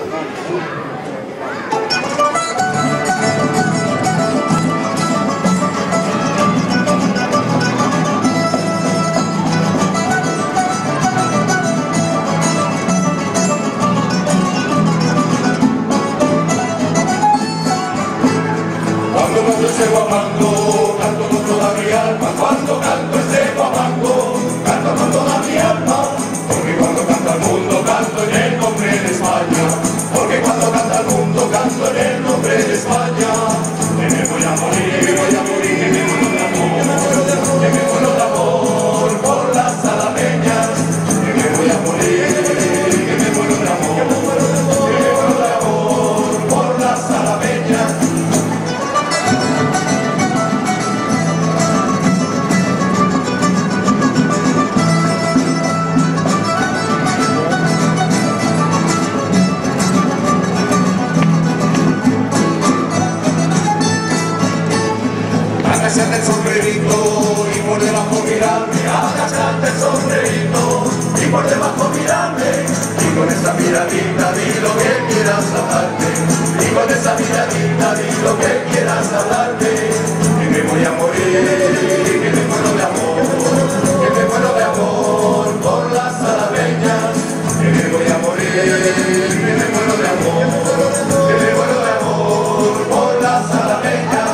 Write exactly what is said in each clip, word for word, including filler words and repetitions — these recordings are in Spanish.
Cuando ese guapango, canto con toda mi alma, cuando canto ese guapango, canto con toda mi alma, porque cuando canto al mundo canto en el nombre de España, porque cuando canto al mundo canto en el nombre de España, que me voy a morir, que me voy a morir, que me muero de amor, que me muero de amor por las alameñas, que me voy a morir, que me muero de amor, que me muero de amor por las alameñas. Agachate el sombrerito y por debajo mirarme, agachate el sombrerito y por debajo mirarme, y con esa miradita di lo que quieras hablarme, y con esa miradita di lo que quieras hablarme, que me voy a morir, que me muero de amor, que me muero de amor por las alameñas, que me voy a morir, que me muero de amor, que me muero de amor por las alameñas.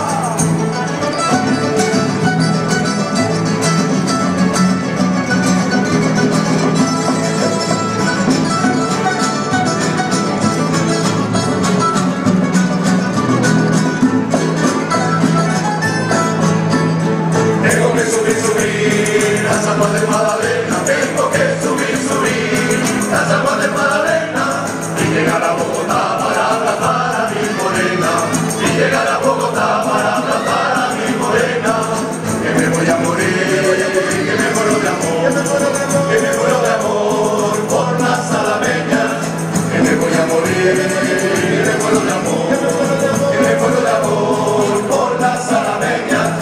Subir, subir, las aguas del Magdalena, tengo que subir, subir, las aguas del Magdalena, y llegar a Bogotá para abrazar a mi morena, y llegar a Bogotá para abrazar a mi morena, que me voy a morir, que me muero de amor, que me muero de amor por las alameñas, que me voy a morir, que me muero de amor, que me muero de amor por las alameñas.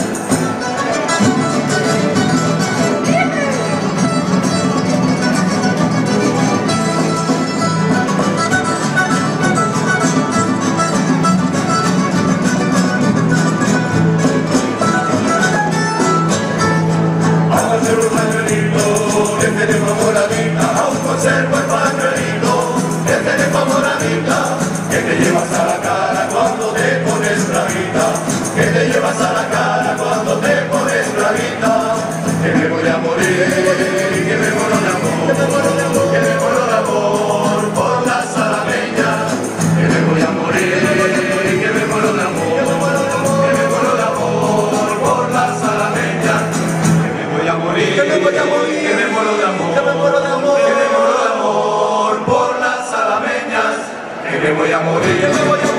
Conservo el pañuelito, que tenemos moradita, aún conservo el pañuelito, que tenemos moradita, que te llevas a la cara cuando te pones bravita, que te llevas a la cara cuando te pones bravita, que me voy a morir, que me muero de amor, que me muero de amor por las alameñas, que me voy a morir, que me muero de amor, que me muero de amor por las alameñas. Que me voy a morir, que me muero de amor, que me muero de amor, que me muero de amor por las alameñas, que me voy a morir, que me voy a morir.